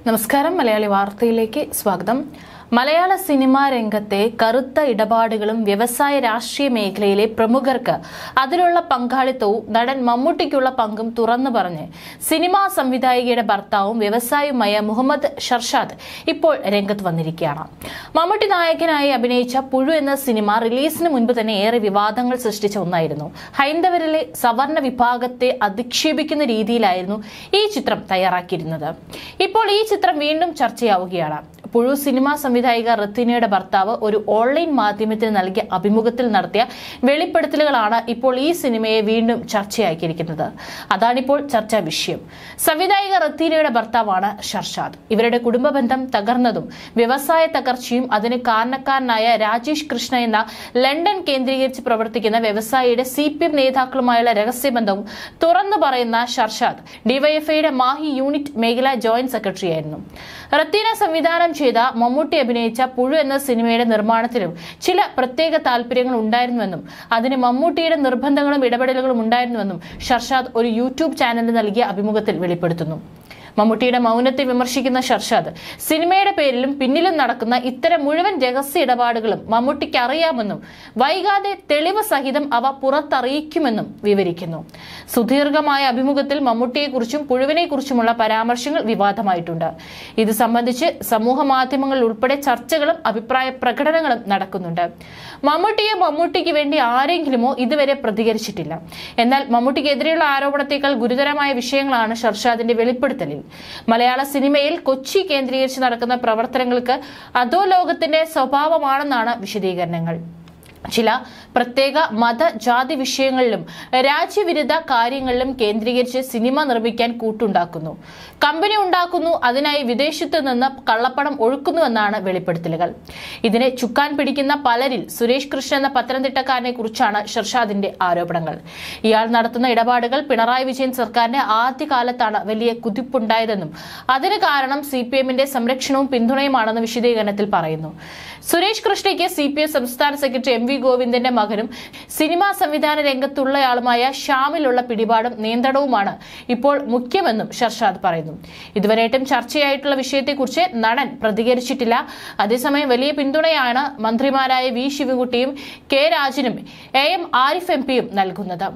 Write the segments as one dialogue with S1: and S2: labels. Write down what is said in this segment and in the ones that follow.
S1: നമസ്കാരം മലയാളി വാർത്തയിലേക്ക് സ്വാഗതം. മലയാള സിനിമാ രംഗത്തെ കറുത്ത ഇടപാടുകളും വ്യവസായ രാഷ്ട്രീയ മേഖലയിലെ പ്രമുഖർക്ക് അതിലുള്ള പങ്കാളിത്തവും നടൻ മമ്മൂട്ടിക്കുള്ള പങ്കും തുറന്നു പറഞ്ഞ് സിനിമാ സംവിധായികയുടെ ഭർത്താവും വ്യവസായിയുമായ മുഹമ്മദ് ഷർഷാദ് ഇപ്പോൾ രംഗത്ത് വന്നിരിക്കുകയാണ്. മമ്മൂട്ടി നായകനായി അഭിനയിച്ച പുഴു എന്ന സിനിമ റിലീസിന് മുൻപ് തന്നെ ഏറെ വിവാദങ്ങൾ സൃഷ്ടിച്ച ഒന്നായിരുന്നു. ഹൈന്ദവരിലെ സവർണ വിഭാഗത്തെ അധിക്ഷേപിക്കുന്ന രീതിയിലായിരുന്നു ഈ ചിത്രം തയ്യാറാക്കിയിരുന്നത്. ഇപ്പോൾ ഈ ചിത്രം വീണ്ടും ചർച്ചയാവുകയാണ്. പുഴു സിനിമാ സംവിധായിക റത്തീനയുടെ ഭർത്താവ് ഒരു ഓൺലൈൻ മാധ്യമത്തിന് നൽകിയ അഭിമുഖത്തിൽ നടത്തിയ വെളിപ്പെടുത്തലുകളാണ് ഇപ്പോൾ ഈ സിനിമയെ വീണ്ടും ചർച്ചയാക്കിയിരിക്കുന്നത്. അതാണിപ്പോൾ ചർച്ചാ വിഷയം. സംവിധായിക റത്തീനയുടെ ഭർത്താവാണ് ഷർഷാദ്. ഇവരുടെ കുടുംബ ബന്ധം തകർന്നതും വ്യവസായ തകർച്ചയും അതിന് കാരണക്കാരനായ രാജേഷ് കൃഷ്ണ എന്ന ലണ്ടൻ കേന്ദ്രീകരിച്ച് പ്രവർത്തിക്കുന്ന വ്യവസായിയുടെ CPM നേതാക്കളുമായുള്ള രഹസ്യബന്ധവും തുറന്നു പറയുന്ന ഷർഷാദ് ഡിവൈഎഫ്ഐയുടെ മാഹി യൂണിറ്റ് മേഖലാ ജോയിന്റ് സെക്രട്ടറി ആയിരുന്നു. റത്തീന സംവിധാനം ചെയ്ത മമ്മൂട്ടി അഭിനയിച്ച പുഴു എന്ന സിനിമയുടെ നിർമ്മാണത്തിലും ചില പ്രത്യേക താല്പര്യങ്ങൾ ഉണ്ടായിരുന്നുവെന്നും അതിന് മമ്മൂട്ടിയുടെ നിർബന്ധങ്ങളും ഇടപെടലുകളും ഉണ്ടായിരുന്നുവെന്നും ഷർഷാദ് ഒരു യൂട്യൂബ് ചാനലിന് നൽകിയ അഭിമുഖത്തിൽ വെളിപ്പെടുത്തുന്നു. മമ്മൂട്ടിയുടെ മൗനത്തെ വിമർശിക്കുന്ന ഷർഷാദ് സിനിമയുടെ പേരിലും പിന്നിലും നടക്കുന്ന ഇത്തരം മുഴുവൻ രഹസ്യ ഇടപാടുകളും മമ്മൂട്ടിക്ക് അറിയാമെന്നും വൈകാതെ തെളിവ് സഹിതം അവ പുറത്തറിയിക്കുമെന്നും വിവരിക്കുന്നു. സുദീർഘമായ അഭിമുഖത്തിൽ മമ്മൂട്ടിയെക്കുറിച്ചും പുഴുവിനെക്കുറിച്ചുമുള്ള പരാമർശങ്ങൾ വിവാദമായിട്ടുണ്ട്. ഇത് സംബന്ധിച്ച് സമൂഹ മാധ്യമങ്ങളിൽ ഉൾപ്പെടെ ചർച്ചകളും അഭിപ്രായ പ്രകടനങ്ങളും നടക്കുന്നുണ്ട്. മമ്മൂട്ടിക്ക് വേണ്ടി ആരെങ്കിലുമോ ഇതുവരെ പ്രതികരിച്ചിട്ടില്ല. എന്നാൽ മമ്മൂട്ടിക്കെതിരെയുള്ള ആരോപണത്തേക്കാൾ ഗുരുതരമായ വിഷയങ്ങളാണ് ഷർഷാദിന്റെ വെളിപ്പെടുത്തലിൽ. മലയാള സിനിമയിൽ കൊച്ചി കേന്ദ്രീകരിച്ച് നടക്കുന്ന പ്രവർത്തനങ്ങൾക്ക് അധോലോകത്തിന്റെ സ്വഭാവമാണെന്നാണ് വിശദീകരണങ്ങൾ. ചില പ്രത്യേക മത ജാതി വിഷയങ്ങളിലും രാജ്യവിരുദ്ധ കാര്യങ്ങളിലും കേന്ദ്രീകരിച്ച് സിനിമ നിർമ്മിക്കാൻ കൂട്ടുണ്ടാക്കുന്നു, കമ്പനി ഉണ്ടാക്കുന്നു, അതിനായി വിദേശത്ത് നിന്ന് കള്ളപ്പണം ഒഴുക്കുന്നുവെന്നാണ് വെളിപ്പെടുത്തലുകൾ. ഇതിനെ ചുക്കാൻ പിടിക്കുന്ന പലരിൽ സുരേഷ് കൃഷ്ണ എന്ന പത്തനംതിട്ടക്കാരനെ കുറിച്ചാണ് ഷർഷാദിന്റെ ആരോപണങ്ങൾ. ഇയാൾ നടത്തുന്ന ഇടപാടുകൾ പിണറായി വിജയൻ സർക്കാരിന്റെ ആദ്യകാലത്താണ് വലിയ കുതിപ്പുണ്ടായതെന്നും അതിന് കാരണം CPMന്റെ സംരക്ഷണവും പിന്തുണയുമാണെന്ന് വിശദീകരണത്തിൽ പറയുന്നു. സുരേഷ് കൃഷ്ണയ്ക്ക് CPM സംസ്ഥാന സെക്രട്ടറി MV ഗോവിന്ദന്റെ മകനും സിനിമാ സംവിധാന രംഗത്തുള്ളയാളുമായ ഷ്യാമിലുള്ള പിടിപാടും നിയന്ത്രണവുമാണ് ഇപ്പോൾ മുഖ്യമെന്നും ഷർഷാദ് പറയുന്നു. ഇതുവരെയായിട്ടും ചർച്ചയായിട്ടുള്ള വിഷയത്തെക്കുറിച്ച് നടൻ പ്രതികരിച്ചിട്ടില്ല. അതേസമയം വലിയ പിന്തുണയാണ് മന്ത്രിമാരായ V ശിവൻകുട്ടിയും K രാജനും AM ആരിഫ് MPയും നൽകുന്നത്.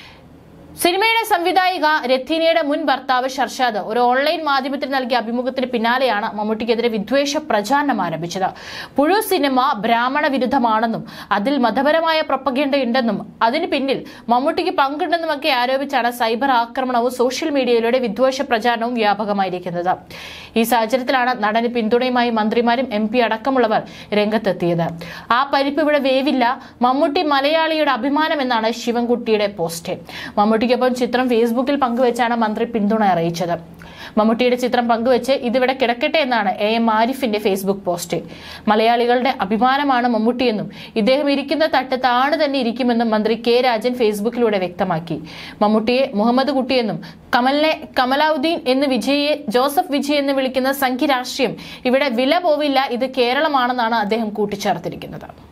S1: സിനിമയുടെ സംവിധായിക രത്തീനയുടെ മുൻ ഭർത്താവ് ഷർഷാദ് ഒരു ഓൺലൈൻ മാധ്യമത്തിന് നൽകിയ അഭിമുഖത്തിന് പിന്നാലെയാണ് മമ്മൂട്ടിക്കെതിരെ വിദ്വേഷ പ്രചാരണം ആരംഭിച്ചത്. പുഴു സിനിമ ബ്രാഹ്മണ വിരുദ്ധമാണെന്നും അതിൽ മതപരമായ പ്രൊപ്പഗൻഡ ഉണ്ടെന്നും അതിന് പിന്നിൽ മമ്മൂട്ടിക്ക് പങ്കുണ്ടെന്നുമൊക്കെ ആരോപിച്ചാണ് സൈബർ ആക്രമണവും സോഷ്യൽ മീഡിയയിലൂടെ വിദ്വേഷ പ്രചാരണവും വ്യാപകമായിരിക്കുന്നത്. ഈ സാഹചര്യത്തിലാണ് നടന് പിന്തുണയുമായി മന്ത്രിമാരും MP അടക്കമുള്ളവർ രംഗത്തെത്തിയത്. ആ പരിപ്പ് ഇവിടെ വേവില്ല, മമ്മൂട്ടി മലയാളിയുടെ അഭിമാനമെന്നാണ് ശിവൻകുട്ടിയുടെ പോസ്റ്റ്. മമ്മൂട്ടിക്കൊപ്പം ചിത്രം ഫേസ്ബുക്കിൽ പങ്കുവെച്ചാണ് മന്ത്രി പിന്തുണ അറിയിച്ചത്. മമ്മൂട്ടിയുടെ ചിത്രം പങ്കുവെച്ച് ഇതിവിടെ കിടക്കട്ടെ എന്നാണ് AM ആരിഫിന്റെ ഫേസ്ബുക്ക് പോസ്റ്റ്. മലയാളികളുടെ അഭിമാനമാണ് മമ്മൂട്ടിയെന്നും ഇദ്ദേഹം ഇരിക്കുന്ന തട്ട് താണ് തന്നെ ഇരിക്കുമെന്നും മന്ത്രി K രാജൻ ഫേസ്ബുക്കിലൂടെ വ്യക്തമാക്കി. മമ്മൂട്ടിയെ മുഹമ്മദ് കുട്ടിയെന്നും കമലിനെ കമലാവുദ്ദീൻ എന്ന് വിജയെ ജോസഫ് വിജയ് എന്ന് വിളിക്കുന്ന സംഘി രാഷ്ട്രീയം ഇവിടെ വില പോവില്ല, ഇത് കേരളമാണെന്നാണ് അദ്ദേഹം കൂട്ടിച്ചേർത്തിരിക്കുന്നത്.